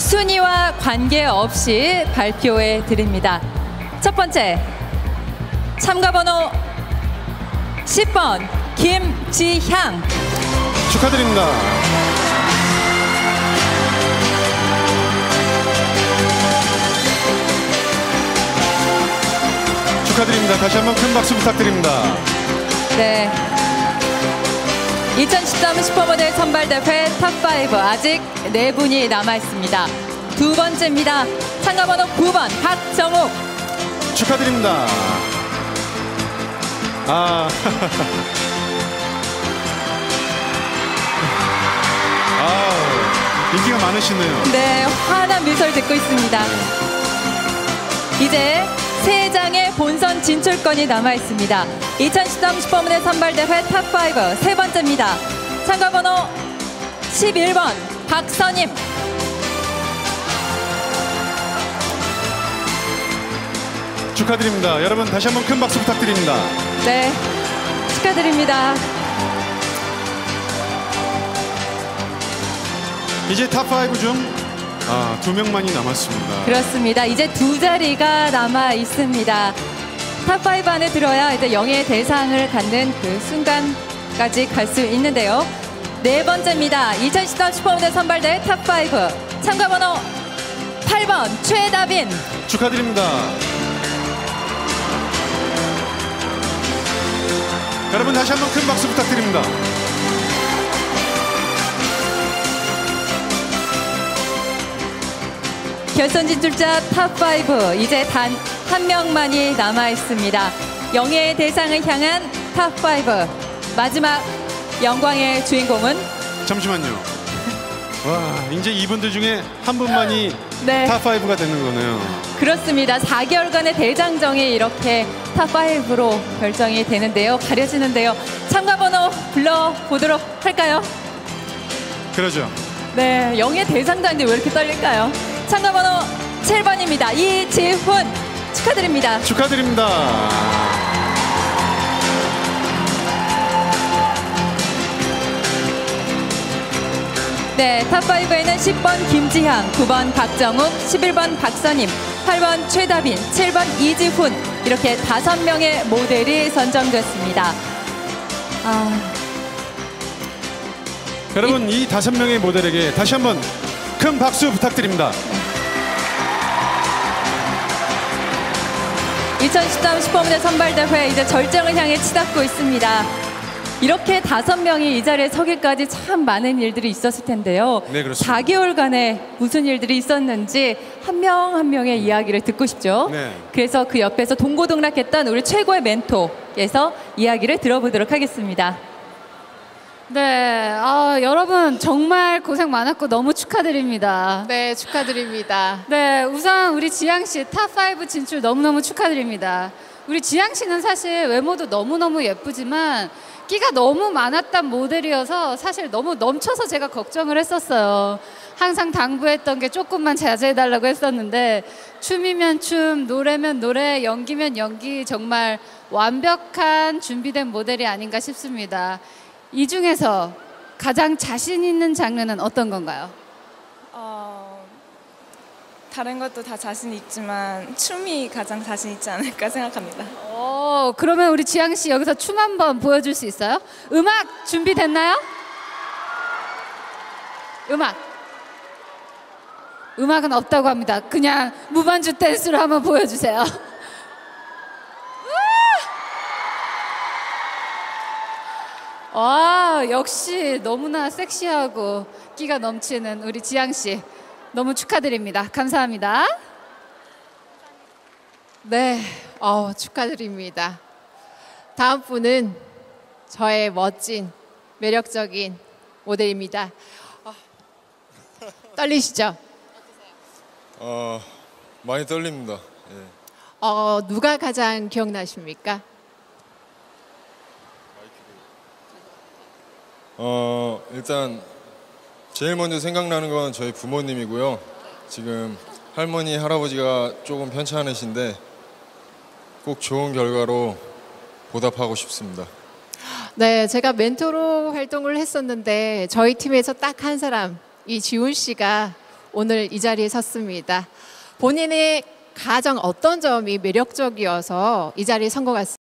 순위와 관계없이 발표해 드립니다. 첫 번째, 참가번호 10번 김지향. 축하드립니다. 축하드립니다. 다시 한번 큰 박수 부탁드립니다. 네. 2013 슈퍼모델 선발대회 탑5 아직 4분이 남아있습니다. 두 번째입니다. 참가번호 9번 박정욱. 축하드립니다. 인기가 많으시네요. 네, 환한 미소를 짓고 있습니다. 이제 3장의 본선 진출권이 남아있습니다. 2013 슈퍼모델 선발대회 탑5 세 번째입니다. 참가번호 11번 박선임. 축하드립니다. 여러분 다시 한번 큰 박수 부탁드립니다. 네, 축하드립니다. 이제 탑5 중 2명만이 남았습니다. 그렇습니다. 이제 2자리가 남아 있습니다. 탑5 안에 들어야 이제 영예의 대상을 갖는 그 순간까지 갈 수 있는데요. 네 번째입니다. 2013 슈퍼모델 선발대회 탑5 참가번호 8번 최다빈. 축하드립니다. 여러분 다시 한번 큰 박수 부탁드립니다. 결선 진출자 탑5 이제 단 한 명만이 남아 있습니다. 영예의 대상을 향한 탑5 마지막 영광의 주인공은 잠시만요. 와, 이제 이분들 중에 한 분만이 네. 탑5가 되는 거네요. 그렇습니다. 4개월간의 대장정이 이렇게 탑5로 결정이 되는데요. 가려지는데요. 참가번호 불러보도록 할까요? 그러죠. 네, 영예 대상자인데 왜 이렇게 떨릴까요? 참가번호 7번입니다. 이지훈. 축하드립니다. 축하드립니다. 네, 탑5에는 10번 김지향, 9번 박정욱, 11번 박선임, 8번 최다빈, 7번 이지훈 이렇게 5명의 모델이 선정됐습니다. 여러분 이 5명의 모델에게 다시 한번 큰 박수 부탁드립니다. 2013 슈퍼모델 선발대회 이제 절정을 향해 치닫고 있습니다. 이렇게 5명이 이 자리에 서기까지 참 많은 일들이 있었을 텐데요. 네, 그렇습니다. 4개월간에 무슨 일들이 있었는지 한 명 한 명의 이야기를 듣고 싶죠. 네. 그래서 그 옆에서 동고동락했던 우리 최고의 멘토에서 이야기를 들어보도록 하겠습니다. 네, 여러분 정말 고생 많았고 너무 축하드립니다. 네, 축하드립니다. 네, 우선 우리 지향 씨 탑5 진출 너무너무 축하드립니다. 우리 지향 씨는 사실 외모도 너무너무 예쁘지만 끼가 너무 많았던 모델이어서 사실 너무 넘쳐서 제가 걱정을 했었어요. 항상 당부했던 게 조금만 자제해달라고 했었는데 춤이면 춤, 노래면 노래, 연기면 연기 정말 완벽한 준비된 모델이 아닌가 싶습니다. 이 중에서 가장 자신 있는 장르는 어떤 건가요? 다른 것도 다 자신 있지만 춤이 가장 자신 있지 않을까 생각합니다. 그러면 우리 지향 씨 여기서 춤 한번 보여줄 수 있어요? 음악 준비됐나요? 음악은 없다고 합니다. 그냥 무반주 댄스로 한번 보여주세요. 와, 역시 너무나 섹시하고 끼가 넘치는 우리 지향 씨 너무 축하드립니다. 감사합니다. 네, 축하드립니다. 다음 분은 저의 멋진 매력적인 모델입니다. 떨리시죠? 많이 떨립니다. 예. 누가 가장 기억나십니까? 일단 제일 먼저 생각나는 건 저희 부모님이고요. 지금 할머니, 할아버지가 조금 편찮으신데 꼭 좋은 결과로 보답하고 싶습니다. 네, 제가 멘토로 활동을 했었는데 저희 팀에서 딱 한 사람, 이 지훈 씨가 오늘 이 자리에 섰습니다. 본인의 가장 어떤 점이 매력적이어서 이 자리에 선 것 같습니다.